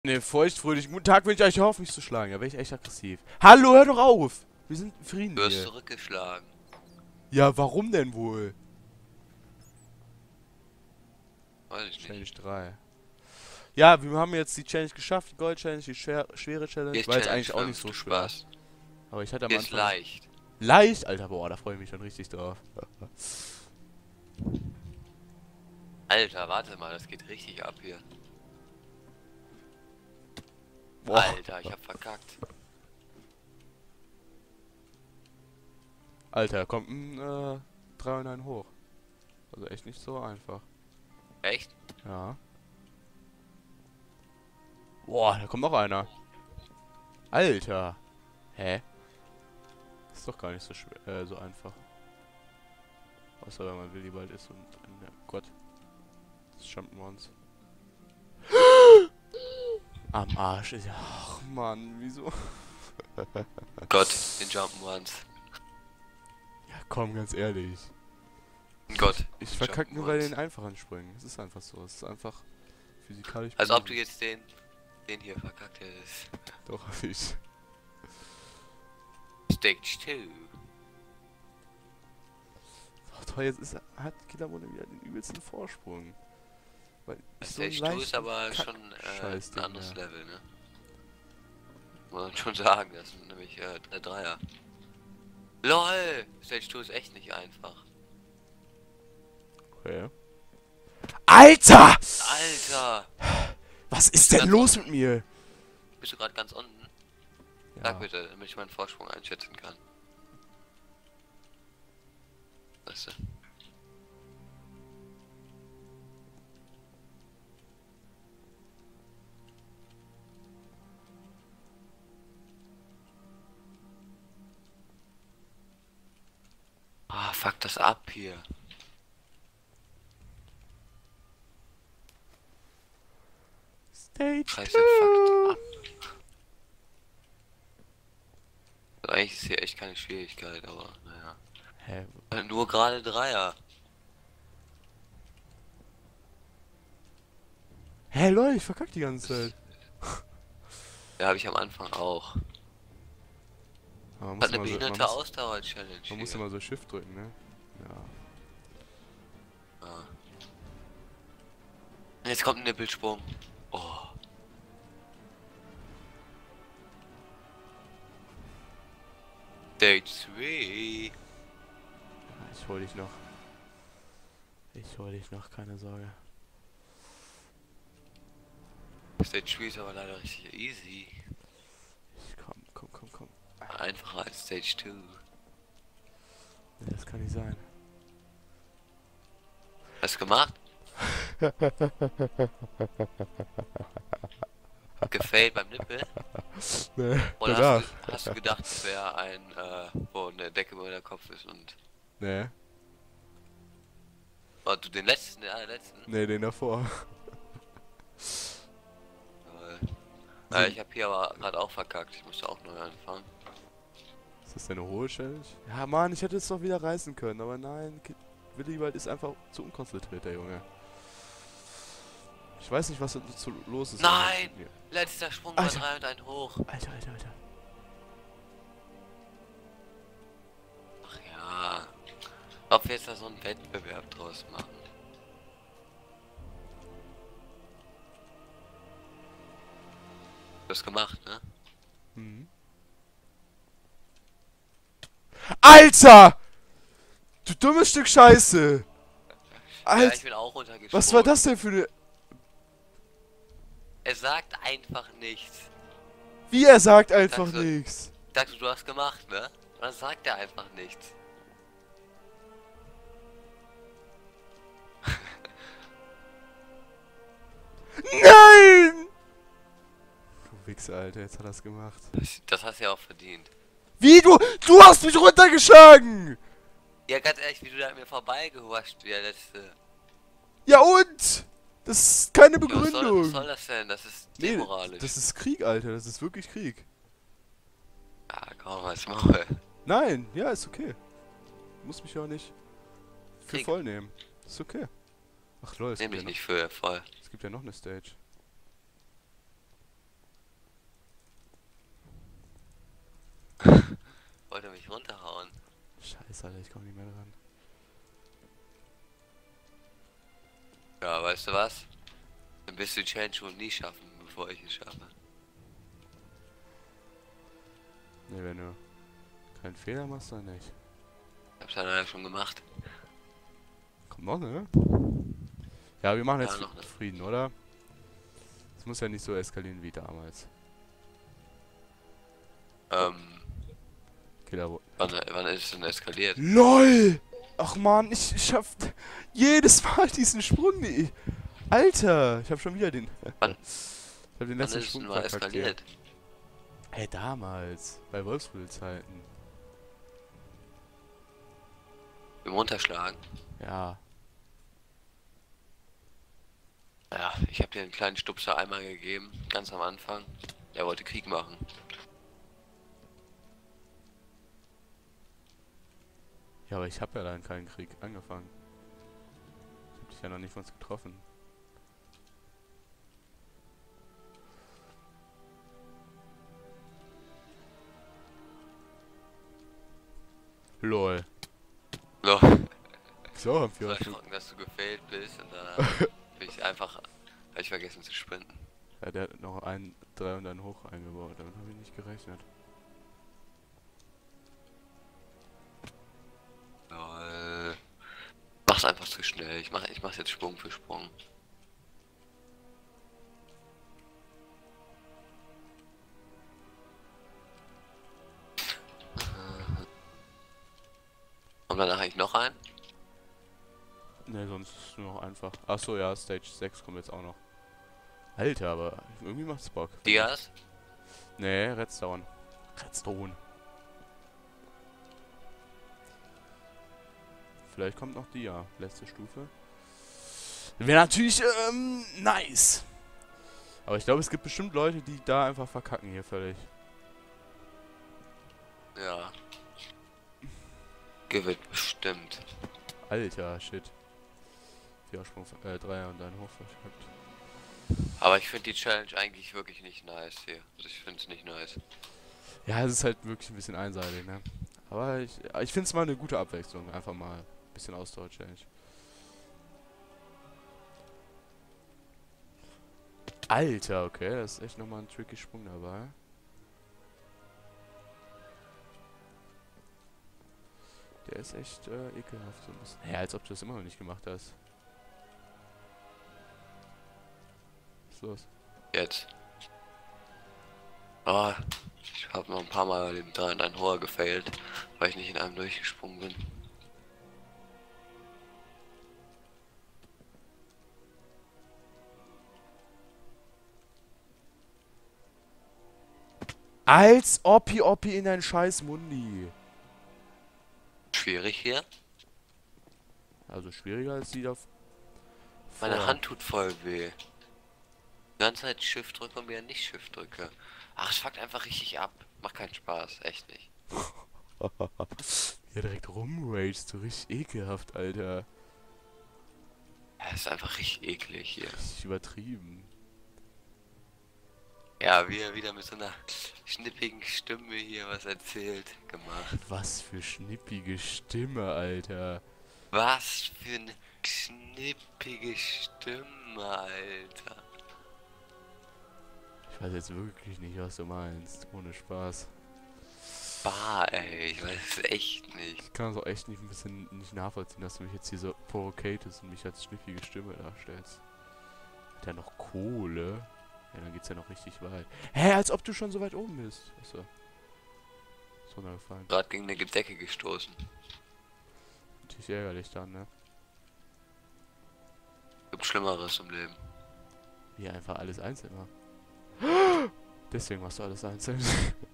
Ne, feuchtfröhlich. Guten Tag, wenn ich euch hoffe, mich zu schlagen. Ja, wäre ich echt aggressiv. Hallo, hör doch auf! Wir sind in Frieden Du wirst hier. zurückgeschlagen. Ja, warum denn wohl? Weiß ich Challenge nicht. 3. Ja, wir haben jetzt die Challenge geschafft. Die Gold-Challenge, die schwere Challenge. Hier ist War jetzt Challenge eigentlich auch nicht 5, so du schwer. Spaß. Aber ich hatte am Hier ist Anfang... leicht. Leicht? Alter, boah, da freue ich mich schon richtig drauf. Alter, warte mal, das geht richtig ab hier. Boah. Alter, ich hab verkackt. Alter, kommt ein 3 und ein hoch. Also echt nicht so einfach. Echt? Ja. Boah, da kommt noch einer. Alter. Hä? Ist doch gar nicht so schwer, so einfach. Außer wenn man Willibald ist und ja, Gott. Das Jump'n'Runs. Am Arsch ist ja. Ach Mann, wieso? Gott, den Jump'n'Runs. Ja, komm, ganz ehrlich. Gott. Ich den verkacke nur bei Jump'n'Runs. den einfachen Sprüngen. Es ist einfach so. Es ist einfach physikalisch Als ob du bewiesen. jetzt den hier verkackt hättest. Doch, hab ich. Stage 2. Ach toll, hat Killermone wieder den übelsten Vorsprung. Weil ich so einen Stage 2 ist leichten aber schon Scheiß ein anderes Level, ne? Muss man schon sagen, das sind nämlich drei Dreier. LOL! Stage 2 ist echt nicht einfach. Okay. Alter! Alter! Was ist denn los mit mir? Bist du gerade ganz unten? Ja. Sag bitte, damit ich meinen Vorsprung einschätzen kann. Weißt du? Ah, fuck das ab hier. Stage Scheiße, 2. fuck ab. Also eigentlich ist hier echt keine Schwierigkeit, aber naja. Hä? Nur gerade Dreier. Hä, Leute, ich verkack die ganze Zeit. Ja, habe ich am Anfang auch. Aber man Hat muss eine immer so, behinderte Ausdauer-Challenge man muss hier. immer so Shift drücken, ne? Ja. Ah. Jetzt kommt ein Nippelsprung. Oh. Stage 3. Ich hol dich noch. Ich hol dich noch, keine Sorge. Stage 3 ist aber leider richtig easy. Komm. Einfacher als Stage 2. Nee, das kann nicht sein. Hast du gemacht? Gefailt beim Nippel? Nee, Oder danach. hast du gedacht, es wäre ein, wo eine Decke über der Kopf ist und... Nee. Oh, du den letzten, den allerletzten? Nee, den davor. Ich habe hier aber gerade auch verkackt. Ich musste auch neu anfangen. Ist das deine hohe Challenge? Ja, Mann, ich hätte es doch wieder reißen können, aber nein. Willibald ist einfach zu unkonzentriert, der Junge. Ich weiß nicht, was dazu los ist. Nein! Letzter Sprung bei Alter. 3 und ein hoch. Alter. Ach ja. Ob wir jetzt da so einen Wettbewerb draus machen. Du hast gemacht, ne? Mhm. Alter! Du dummes Stück Scheiße! Ja, Alter, ich bin auch runtergesprungen. was war das denn für eine... Er sagt einfach nichts. Wie, er sagt einfach Sagst du- nichts. Ich dachte, du hast gemacht, ne? Und dann sagt er einfach nichts. Nein! Du Wichser, Alter, jetzt hat er's gemacht. Das hast du ja auch verdient. Wie, du hast mich runtergeschlagen! Ja, ganz ehrlich, wie du da an mir vorbeigehuscht, der letzte. Ja und? Das ist keine Ja, was Begründung. soll das denn? Das ist Nee, demoralisch. das ist Krieg, Alter. Das ist wirklich Krieg. Ah, komm, als Maul. Nein, ja, ist okay. Du musst mich ja auch nicht für Krieg. voll nehmen. Ist okay. Ach lol, Nehm dich nicht für voll. es gibt ja noch eine Stage. wollte mich runterhauen. Scheiße, Alter, ich komme nicht mehr dran. Ja, weißt du was? Dann wirst du die Challenge wohl nie schaffen, bevor ich es schaffe. Ne, wenn du keinen Fehler machst, dann nicht. Ich hab's ja schon gemacht. Kommt noch, ne? Ja, wir machen Ja, jetzt noch ne. Frieden, oder? Es muss ja nicht so eskalieren wie damals. Killer. Wann ist es denn eskaliert? LOL! Ach man, ich schaff jedes Mal diesen Sprung nicht. Alter, ich hab schon wieder den. Wann, Ich hab den wann letzten ist es Sprung denn mal verkackt hier. eskaliert? Hey, damals. Bei Wolfsrudel-Zeiten. Im Runterschlagen? Ja. Ja, ich habe dir einen kleinen Stupser einmal gegeben, ganz am Anfang. Er wollte Krieg machen. Ja, aber ich hab ja dann keinen Krieg angefangen. Ich hab dich ja noch nicht von uns getroffen. LOL. So, So, am so Führerschein. erschrocken, dass du gefailt bist und dann bin ich einfach, hab ich vergessen zu sprinten. Ja, der hat noch ein 3 und dann hoch eingebaut. Damit habe ich nicht gerechnet. Lol. Mach's einfach zu schnell. Ich mach's jetzt Sprung für Sprung. Kommt danach eigentlich noch ein? Ne, sonst ist es nur noch einfach. Achso, ja, Stage 6 kommt jetzt auch noch. Alter, aber irgendwie macht's Bock. Dias? Ne, Redstone. Redstone. Vielleicht kommt noch die, ja. Letzte Stufe. Wäre natürlich, nice. Aber ich glaube, es gibt bestimmt Leute, die da einfach verkacken hier völlig. Ja. Gewinnt bestimmt. Alter, shit. Vierersprung, 3 und dann hoch verschleppt. Aber ich finde die Challenge eigentlich wirklich nicht nice hier. Also ich finde es nicht nice. Ja, es ist halt wirklich ein bisschen einseitig, ne? Aber ich finde es mal eine gute Abwechslung. Einfach mal ein bisschen Ausdauer-Challenge. Alter, okay, das ist echt nochmal ein tricky Sprung dabei. Der ist echt ekelhaft so ein bisschen. Ja, als ob du das immer noch nicht gemacht hast. Was ist los? Jetzt. Oh, ich habe noch ein paar Mal den 3 und ein hoher gefailt, weil ich nicht in einem durchgesprungen bin. Als Oppi in dein scheiß Mundi. Schwierig hier. Also schwieriger als die da Meine vorher. Hand tut voll weh. Die ganze Zeit Shift drücke und wieder nicht Shift drücke. Ach, es fuckt einfach richtig ab. Macht keinen Spaß, echt nicht. Ja, direkt rumraged, so richtig ekelhaft, Alter. Ja, ist einfach richtig eklig hier. Richtig übertrieben. Ja, wie er wieder mit so einer schnippigen Stimme hier was erzählt, gemacht. Was für schnippige Stimme, Alter. Was für eine schnippige Stimme, Alter. Ich weiß jetzt wirklich nicht, was du meinst. Ohne Spaß. Bah, ey, ich weiß es echt nicht. Ich kann es auch echt nicht ein bisschen nicht nachvollziehen, dass du mich jetzt hier so provocatest und mich als schnippige Stimme darstellst. Hat ja noch Kohle. Ja, dann geht's ja noch richtig weit. Hä, als ob du schon so weit oben bist. Achso. Ist runtergefallen. Gerade gegen eine Decke gestoßen. Natürlich ärgerlich dann, ne? Gibt Schlimmeres im Leben. Wie einfach alles einzeln war. Deswegen machst du alles einzeln.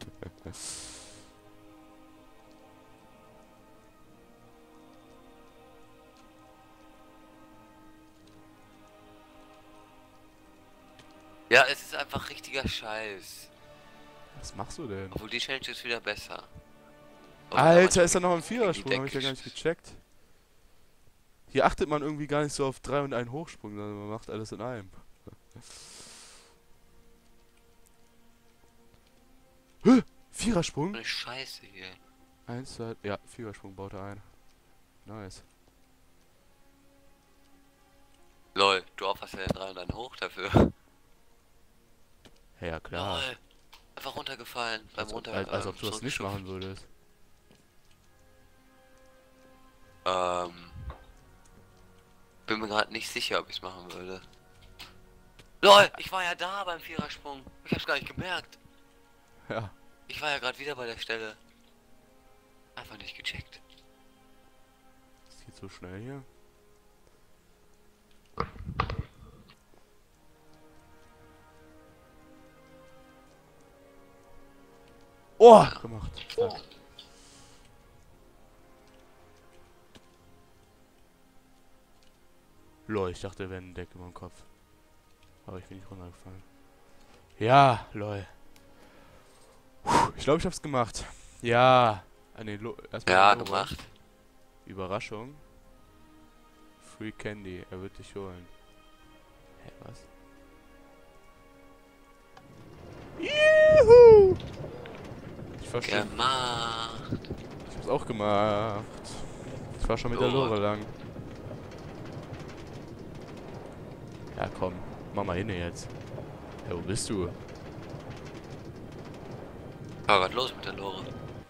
Ja, es ist einfach richtiger Scheiß. Was machst du denn? Obwohl die Challenge ist wieder besser. Alter, ist da noch ein gegen die Vierersprung? Hab ich ja Decke gar nicht gecheckt. Hier achtet man irgendwie gar nicht so auf 3 und einen Hochsprung, sondern man macht alles in einem. Hä? Vierersprung? eine Scheiße hier. 1, 2, ja, Vierersprung baut er ein. Nice. Lol, du opferst ja den 3 und dann hoch dafür. Ja, klar. Lol. Einfach runtergefallen. Beim Als ob du das nicht machen würdest. Bin mir gerade nicht sicher, ob ich es machen würde. LOL, ich war ja da beim Vierersprung. Ich hab's gar nicht gemerkt. Ja. Ich war ja gerade wieder bei der Stelle. Einfach nicht gecheckt. Das geht so schnell hier. Oh! Gemacht. Stark. Lol, ich dachte, wäre ein Deck über dem Kopf. Aber ich bin nicht runtergefallen. Ja, lol. Puh, ich glaube, ich hab's gemacht. Ja. Ah, nee, erstmal Ja, Logo. gemacht. Überraschung. Free Candy, er wird dich holen. Hä, was? Juhu! Ich war schon. Gemacht. Ich hab's auch gemacht. Ich war schon mit der Lore lang. Ja, komm. Mach mal hin jetzt. Ja, wo bist du? Aber was los mit der Lore?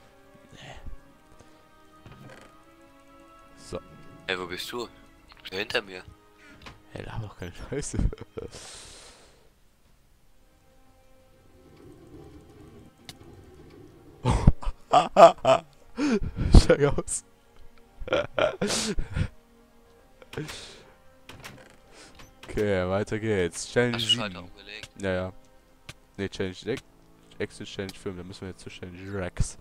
So. Ey, wo bist du? Du bist ja hinter mir. Hey, da haben doch keine Scheiße. Steig aus. Okay, weiter geht's. Challenge Hast du 7. Schalter umgelegt? Ja, ja. Ne, Challenge Exit Challenge 5. Da müssen wir jetzt zu Challenge Rex.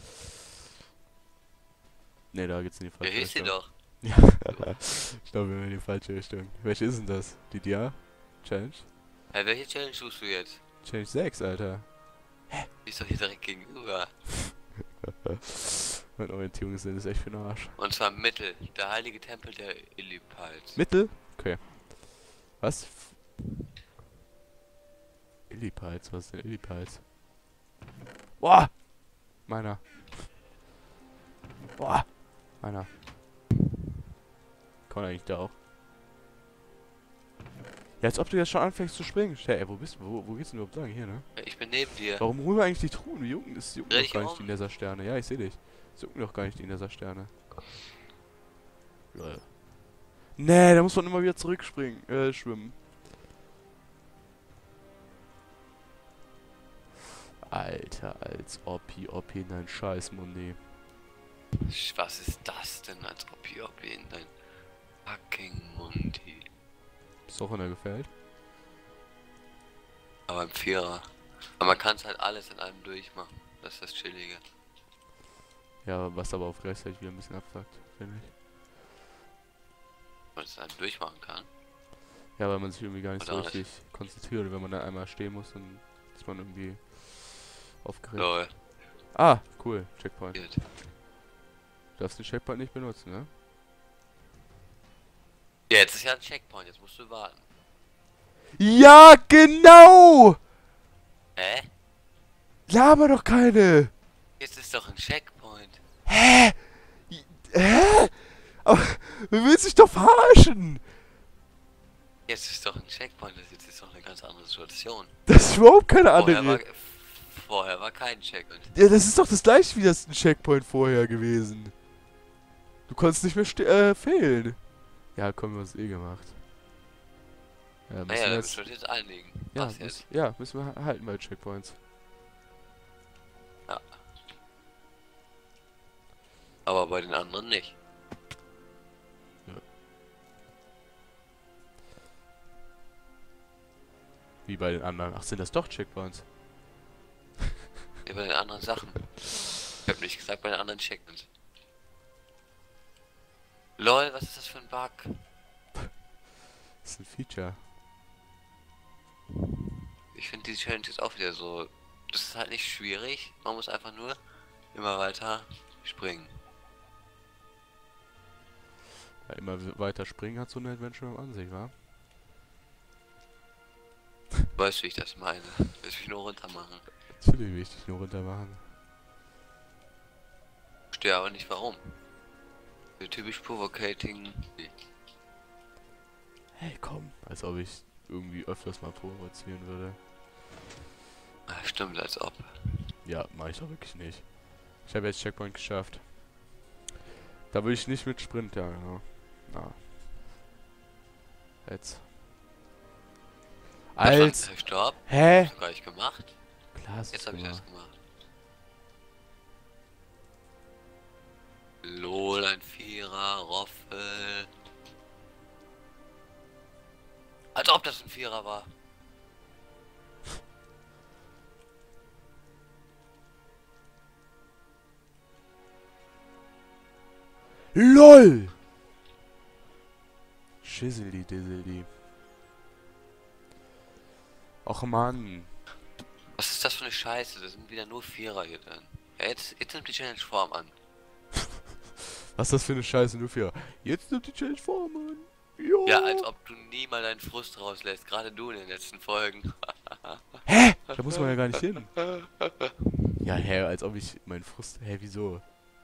Ne, da geht's in die Ja, falsche hier ist sie Richtung. doch. Ja. Ich glaube, wir sind in die falsche Richtung. Welche ist denn das? Die Dia? Challenge? Hey, welche Challenge tust du jetzt? Challenge 6, Alter. Die ist doch hier direkt gegenüber. Mein Orientierungssinn ist echt für den Arsch. Und zwar Mittel. Der heilige Tempel der Illipals. Mittel? Okay. Was? Illipals? Was ist denn Illipals? Boah! Meiner. Boah! Meiner. Kommt eigentlich da auch? Ja, als ob du jetzt schon anfängst zu springen. Hey, ey, wo bist du? Wo geht's denn überhaupt lang? Hier, ne? Ich bin neben dir. Warum holen wir eigentlich die Truhen? Die jucken, das jucken Dreh doch dich gar nicht um. die Nether-Sterne. Ja, ich sehe dich. Es jucken doch gar nicht die Nether-Sterne. Lol. Nee, da muss man immer wieder zurückspringen. Schwimmen. Alter, als Oppi, nein, scheiß Mundi. Was ist das denn als ob in dein fucking Mundi? Ist auch, wenn er gefällt. Aber im Vierer. Aber man kann es halt alles in einem durchmachen. Das ist das Chillige. Ja, was aber auf gleichzeitig wieder ein bisschen abfuckt, finde ich. Man es in einem durchmachen kann. Ja, weil man sich irgendwie gar nicht so Oder richtig konzentriert. Wenn man da einmal stehen muss, dann ist man irgendwie aufgeregt. Lol. Ah, cool. Checkpoint. Geht. Du darfst den Checkpoint nicht benutzen, ne? Ja, jetzt ist ja ein Checkpoint, jetzt musst du warten. Ja, genau! Hä? Laber doch keine! Jetzt ist doch ein Checkpoint. Hä? Hä? Aber du willst dich doch verarschen! Jetzt ist doch ein Checkpoint, das ist doch eine ganz andere Situation. Das ist überhaupt keine andere. Vorher war kein Checkpoint. Ja, das ist doch das gleiche wie das ein Checkpoint vorher gewesen. Du konntest nicht mehr fehlen. Ja, komm, wir haben es eh gemacht. Ja, müssen Naja, wir da jetzt, müssen wir jetzt einigen. ja, Was jetzt? müssen wir halten bei Checkpoints. Ja. Aber bei den anderen nicht. Wie bei den anderen. Ach, sind das doch Checkpoints? Ja, bei den anderen Sachen. Ich hab nicht gesagt, bei den anderen Checkpoints. LOL, was ist das für ein Bug? Das ist ein Feature. Ich finde die Challenge ist auch wieder so. Das ist halt nicht schwierig. Man muss einfach nur immer weiter springen. Ja, immer weiter springen hat so eine Adventure an sich, wa? Weißt du, wie ich das meine? Willst du mich nur runter machen? Natürlich will ich dich nur runter machen. wüsste aber nicht warum. So typisch provocating. Nee. Hey, komm. Als ob ich irgendwie öfters mal provozieren würde. Ah, stimmt, als ob. Ja, mache ich doch wirklich nicht. Ich habe jetzt Checkpoint geschafft. Da würde ich nicht mit Sprint, ja, genau. Na. Jetzt. Als. Stopp. Hä? Hast du gar nicht gemacht? Klar, hast Jetzt du's habe ich gemacht. das gemacht. Lol, ein Vierer, Roffel. Als ob das ein Vierer war. LOL! Schisseli Disseli. Och Mann. Was ist das für eine Scheiße? Das sind wieder nur Vierer hier drin. Ja, jetzt nimmt die Challenge Form an. Was ist das für eine Scheiße nur für? Jetzt nimmt die Challenge Form an. Jo. Ja, als ob du nie mal deinen Frust rauslässt. Gerade du in den letzten Folgen. Hä? Da muss man ja gar nicht hin. Ja, hä, als ob ich meinen Frust... Hä, wieso?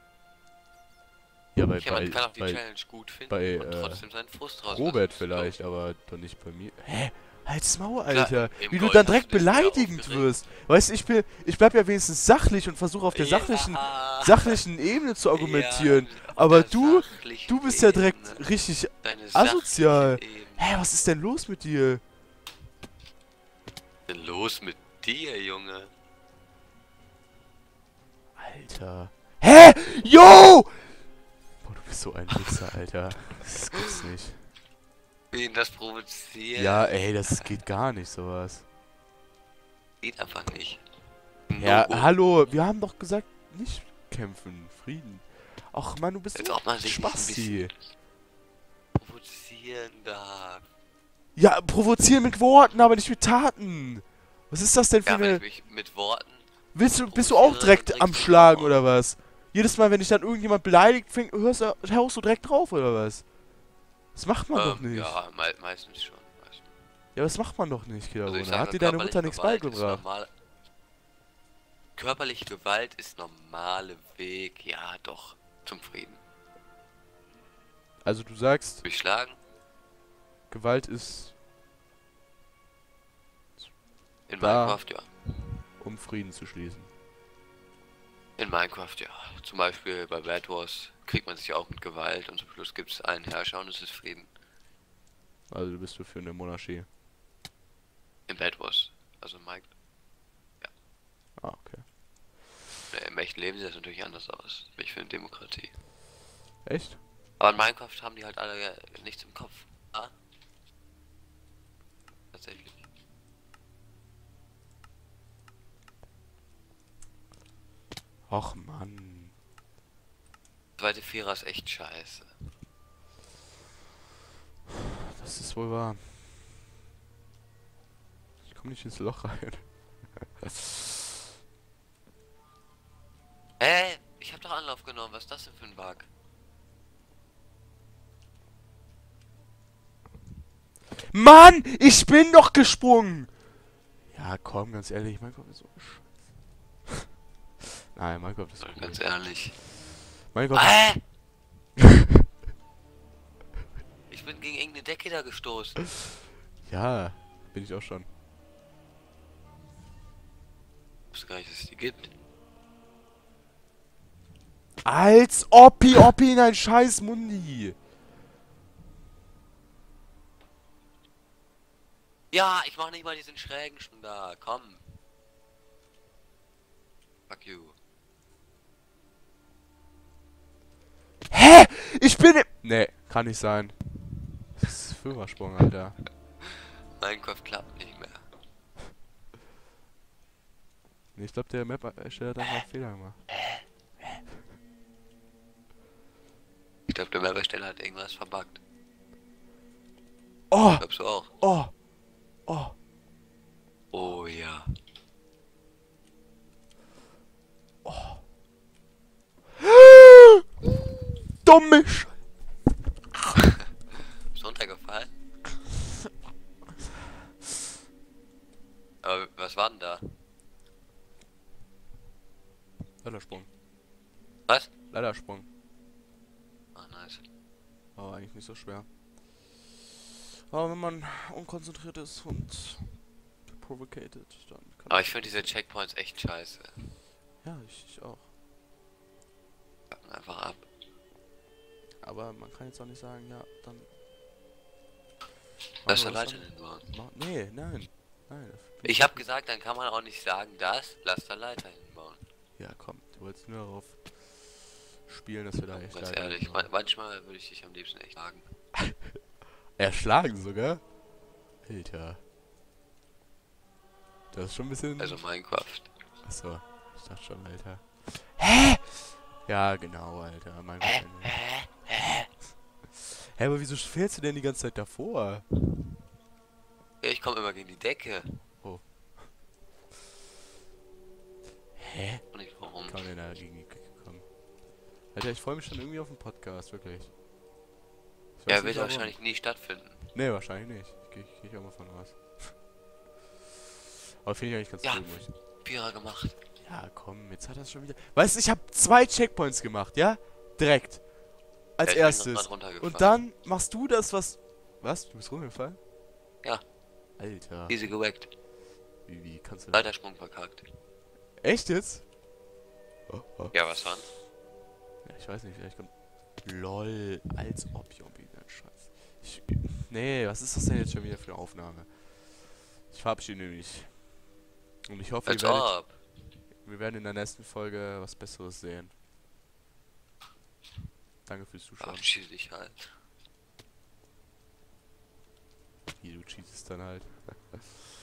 Ja, Jemand kann auch die Challenge gut finden und trotzdem seinen Frust rauslassen. Robert vielleicht, aber doch nicht bei mir. Hä? Halt's Maul, Alter. Klar, Wie du dann direkt beleidigend wirst. Weißt du, ich bleib ja wenigstens sachlich und versuche auf der sachlichen Ebene zu argumentieren. Ja, aber du bist ja direkt richtig asozial. Ebene. Hä, was ist denn los mit dir? Was ist denn los mit dir, Junge? Alter. Hä? Yo! Boah, du bist so ein Wichser, Alter. Das gibt's nicht. Wen das provoziert? Ja, ey, das geht gar nicht, sowas. Geht einfach nicht. Ja, hallo, wir haben doch gesagt, nicht kämpfen, Frieden. Ach Mann, du bist Als so ob man ein sich Spasti. provozieren darf. Ja, provozieren mit Worten, aber nicht mit Taten. Was ist das denn für Ja, wenn eine... ich mich mit Worten... Bist du auch direkt am Schlagen, oder was? Jedes Mal, wenn ich dann irgendjemand beleidigt, haust du direkt drauf, oder was? Das macht man doch nicht. Ja, meistens schon. Ja, das macht man doch nicht, Also ich Kinder. sage, Hat dir deine Mutter nichts Gewalt ist beigebracht? Körperliche Gewalt ist normale Weg, ja doch, zum Frieden. Also du sagst, Durchschlagen? Gewalt ist In Da. Minecraft, ja. um Frieden zu schließen. In Minecraft, ja. Zum Beispiel bei Bad Wars kriegt man sich ja auch mit Gewalt und zum Schluss gibt es einen Herrscher und es ist Frieden. Also du bist für eine Monarchie. In Bad Wars. Also in Minecraft. Ah, okay. Im echten Leben sieht das natürlich anders aus. Ich finde Demokratie. Echt? Aber in Minecraft haben die halt alle nichts im Kopf. Ah? Tatsächlich. Och Mann. Zweite Vierer ist echt scheiße. Das ist wohl wahr. Ich komme nicht ins Loch rein. Ich habe doch Anlauf genommen. Was ist das denn für ein Bug? Mann, ich bin doch gesprungen. Ja, komm, ganz ehrlich, Minecraft ist so scheiße. Nein, Minecraft ist cool. Ganz ehrlich. Minecraft Ich bin gegen irgendeine Decke da gestoßen. Ja, bin ich auch schon. Ich wusste gar nicht, dass es die gibt. Als Oppi in ein scheiß Mundi. Ja, ich mache nicht mal diesen schrägen schon da. Komm. Fuck you. Hä? Ich bin im... Nee, kann nicht sein. Das ist Führersprung, Alter. Minecraft klappt nicht mehr. Nee, ich glaube, der Map-Ersteller hat einfach einen Fehler gemacht. Ich glaube, der Map-Ersteller hat irgendwas verbuggt. Oh! Glaubst du auch? Oh! Oh! Oh ja. Dumme Sch... Bist du runtergefallen? Aber was war denn da? Öllersprung. Was? Leitersprung. Ah, nice. Aber eigentlich nicht so schwer. Aber wenn man unkonzentriert ist und provocated, dann kann Aber das ich finde schon diese sein. Checkpoints echt scheiße. Ja, ich auch. Fuck einfach ab. Aber man kann jetzt auch nicht sagen, ja, dann. Lass machen da wir das Leiter hinbauen. Nee, nein. Nein. Ich habe gesagt, dann kann man auch nicht sagen, das, lass da Leiter hinbauen. Ja, komm, du wolltest nur darauf spielen, dass wir da echt Ganz Leiter ehrlich, hinbauen. manchmal würde ich dich am liebsten echt sagen. Erschlagen sogar? Alter. Das ist schon ein bisschen. Also Minecraft. Achso, ich dachte schon, Alter. Hä? Ja, genau, Alter. Mein Gott. Hä, aber wieso fehlst du denn die ganze Zeit davor? Ja, ich komme immer gegen die Decke. Oh. Hä? Und nicht warum. Kann man denn da gegen die Küche kommen? Alter, ich freue mich schon irgendwie auf den Podcast, wirklich. Ich weiß Ja, nicht wird warum. wahrscheinlich nie stattfinden. Nee, wahrscheinlich nicht. Geh ich auch mal von aus. Aber finde ich eigentlich ganz Ja. cool, muss ich. Vierer gemacht. Ja, komm, jetzt hat er es schon wieder. Weißt du, ich habe 2 Checkpoints gemacht, ja? Direkt. Als Ja, ich bin erstes. grad runtergefallen. Und dann machst du das, was. Was? Du bist runtergefallen? Ja. Alter. Easy geweckt. Wie kannst du das? Leitersprung verkackt. Echt jetzt? Oh, oh. Ja, was dann? Ja, ich weiß nicht, vielleicht kommt. LOL, als ob, Jombi, nein, Scheiß. Nee, was ist das denn jetzt schon wieder für eine Aufnahme? Ich verabschiede mich. Und ich hoffe, Als ob. wir werden in der nächsten Folge was Besseres sehen. Danke fürs Zuschauen. Verabschiede dich halt. Wie du cheatest dann halt.